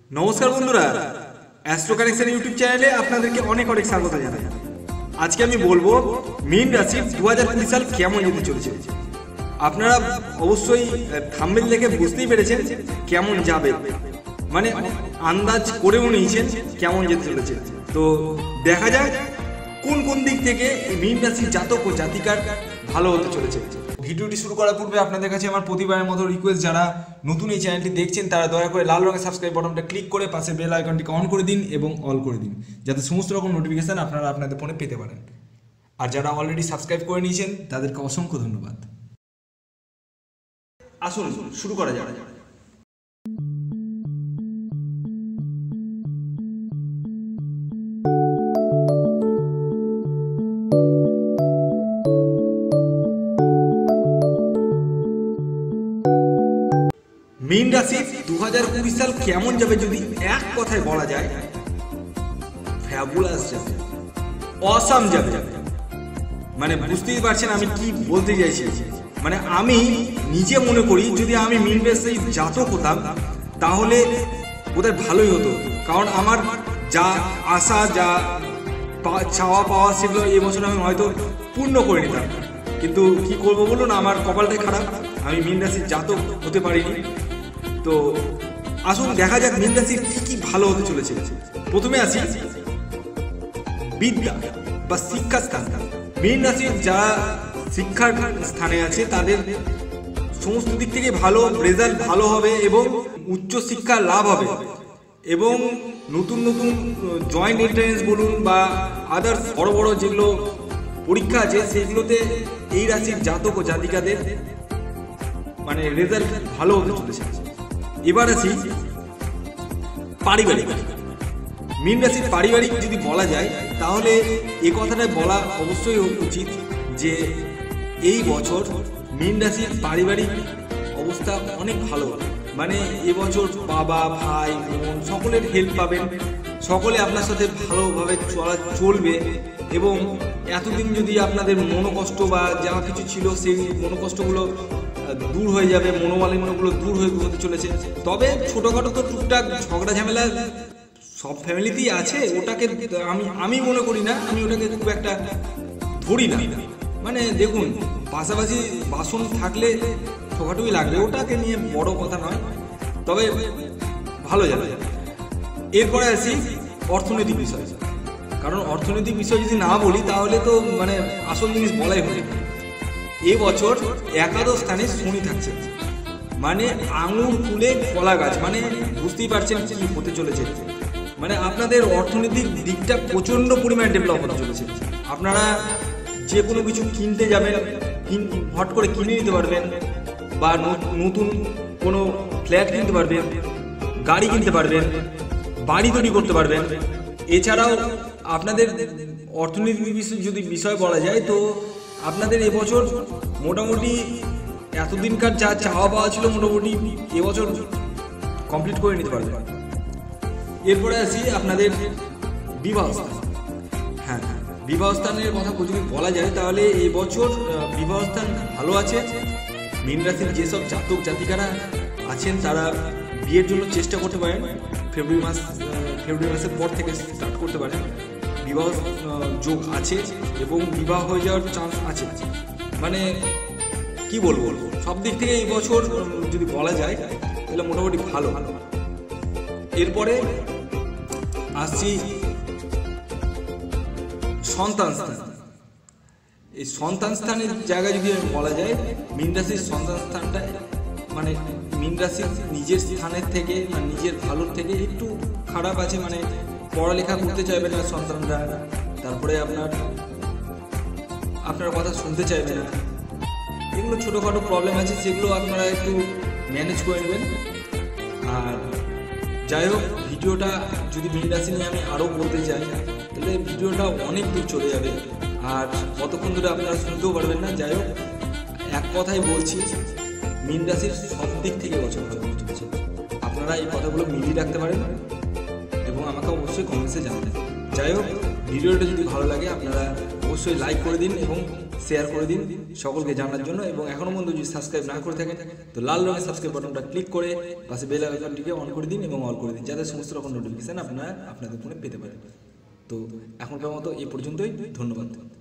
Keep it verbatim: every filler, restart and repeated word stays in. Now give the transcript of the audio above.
নমস্কার বন্ধুরা, astro connection YouTube চ্যানেলে আপনাদেরকে অনেক অনেক স্বাগত জানাই। আজকে আমি বলবো মীন রাশির দু হাজার কুড়ি সাল কেমন যেতে চলেছে। আপনারা অবশ্যই থাম্বনেল দেখে বুঝতেই পেরেছেন কেমন যাবে, মানে আন্দাজ করেও নিয়েছেন কেমন যেতে চলেছে। তো দেখা যাক কোন কোন দিক থেকে মীন রাশির জাতক ও জাতিকার ভালো হতে চলেছে। ভিডিওটি শুরু করার পূর্বে আপনাদের কাছে আমার প্রতিবারের মতো রিকোয়েস্ট, যারা নতুন এই চ্যানেলটি দেখছেন তারা দয়া করে লাল রঙের সাবস্ক্রাইব বাটনটা ক্লিক করে পাশে বেল আইকনটিকে অন করে দিন এবং অল করে দিন, যাতে সমস্ত রকম নোটিফিকেশন আপনারা আপনাদের ফোনে পেতে পারেন। আর যারা অলরেডি সাবস্ক্রাইব করে নিয়েছেন তাদেরকে অসংখ্য ধন্যবাদ। আসুন শুরু করা যাক। মীন রাশি দু হাজার কুড়ি সাল কেমন যাবে যদি এক কথায় বলা যায়, ফ্যাবুলাস যাবে, অসাম যাবে। মানে বুঝতেই পারছেন আমি কি বলতে চাইছি। মানে আমি নিজে মনে করি যদি আমি মীন রাশির জাতক হতাম তাহলে বোধহয় ভালোই হতো, কারণ আমার যা আশা, যা চাওয়া পাওয়া সেগুলো এই বছর আমি হয়তো পূর্ণ করে নিতাম। কিন্তু কি করবো বলুন, আমার কপালটাই খারাপ, আমি মীন রাশির জাতক হতে পারিনি। তো আসুন দেখা যাক মীন রাশির কি কি ভালো হতে চলেছে। প্রথমে আসি বিদ্যা বা শিক্ষা স্থান। মীন রাশির যারা শিক্ষার স্থানে আছে তাদের সমস্ত দিক থেকে ভালো রেজাল্ট ভালো হবে এবং উচ্চ শিক্ষা লাভ হবে, এবং নতুন নতুন জয়েন্ট এন্ট্রান্স বলুন বা আদার্স বড় বড় যেগুলো পরীক্ষা আছে সেগুলোতে এই রাশির জাতক ও জাতিকাদের মানে রেজাল্ট ভালো হতে চলেছে। এবার আসি পারিবারিক। মীন রাশির পারিবারিক যদি বলা যায় তাহলে এ কথাটা বলা অবশ্যই উচিত যে এই বছর মীন রাশির পারিবারিক অবস্থা অনেক ভালো। মানে এবছর বাবা, ভাই, বোন সকলের হেল্প পাবেন, সকলে আপনার সাথে ভালোভাবে চলা চলবে এবং এতদিন যদি আপনাদের মনোকষ্ট বা যা কিছু ছিল সেই মনোকষ্টগুলো দূর হয়ে যাবে, মনোমালিন্যগুলো দূর হয়ে হতে চলেছে। তবে ছোটোখাটো তো টুকটাক ঝগড়া ঝামেলা সব ফ্যামিলিতেই আছে, ওটাকে আমি আমি মনে করি না, আমি ওটাকে খুব একটা ধরি না। মানে দেখুন, পাশাপাশি বাসন থাকলে ছোটখাটোই লাগবে, ওটাকে নিয়ে বড় কথা নয়, তবে ভালো যাবে। এরপরে আসি অর্থনৈতিক বিষয়, কারণ অর্থনৈতিক বিষয় যদি না বলি তাহলে তো মানে আসল জিনিস বলাই হবে। এবছর একাদশ স্থানে শনি থাকছে, মানে আঙুর ফুলে কলা গাছ, মানে বুঝতেই পারছেন কি হতে চলেছে। মানে আপনাদের অর্থনৈতিক দিকটা প্রচণ্ড পরিমাণে ডেভেলপ হতে চলেছে। আপনারা যে কোনো কিছু কিনতে যাবেন, হট করে কিনে নিতে পারবেন, বা নতুন কোনো ফ্ল্যাট কিনতে পারবেন, গাড়ি কিনতে পারবেন, বাড়ি তৈরি করতে পারবেন। এছাড়াও আপনাদের অর্থনৈতিক বিষয় যদি বিষয় বলা যায় তো আপনাদের এবছর মোটামুটি এতদিনকার যা চাওয়া পাওয়া ছিল মোটামুটি এবছর কমপ্লিট করে নিতে পারবেন। এরপরে আসি আপনাদের বিবাহ স্থান। হ্যাঁ, বিবাহ স্থানের কথা যদি বলা যায় তাহলে এই বছর বিবাহ স্থান ভালো আছে। মীন রাশির যেসব জাতক জাতিকারা আছেন তারা বিয়ের জন্য চেষ্টা করতে পারেন, ফেব্রুয়ারি মাস ফেব্রুয়ারি মাসের পর থেকে স্টার্ট করতে পারেন। বিবাহ যোগ আছে এবং বিবাহ হয়ে যাওয়ার চান্স আছে। মানে কি বলবো, সব দিক থেকে এই বছর যদি বলা যায় তাহলে মোটামুটি ভালো। এরপরে আসছি সন্তান স্থান। এই সন্তান স্থানের জায়গায় যদি বলা যায়, মীন রাশির সন্তান স্থানটা মানে মীন রাশির নিজের স্থানের থেকে মানে নিজের ভালোর থেকে একটু খারাপ আছে। মানে পড়ালেখা করতে চাইবে না সন্তানরা, তারপরে আপনার আপনার কথা শুনতে চাইবে না, এগুলো ছোটোখাটো প্রবলেম আছে, সেগুলো আপনারা একটু ম্যানেজ করে নেবেন। আর যাই হোক, ভিডিওটা যদি মীন রাশি নিয়ে আমি আরও বলতে চাই তাহলে ভিডিওটা অনেক দূর চলে যাবে আর কতক্ষণ ধরে আপনারা শুনতেও পারবেন না। যাই হোক, এক কথাই বলছি, মীন রাশির সব দিক থেকে বছর ভালো চলছে। আপনারা এই কথাগুলো মিলিয়ে রাখতে পারেন এবং আমাকে অবশ্যই কমেন্টসে জানাবেন। যাই হোক, ভিডিওটা যদি ভালো লাগে আপনারা অবশ্যই লাইক করে দিন এবং শেয়ার করে দিন সকলকে জানার জন্য, এবং এখনও পর্যন্ত যদি সাবস্ক্রাইব না করে থাকেন তো লাল রঙের সাবস্ক্রাইব বাটনটা ক্লিক করে পাশে বেল আইকনটিকে অন করে দিন এবং অল করে দিন, যাতে সমস্ত রকম নোটিফিকেশান আপনারা আপনাদের ফোনে পেতে পারেন। তো এখনকার মতো এই পর্যন্তই, ধন্যবাদ।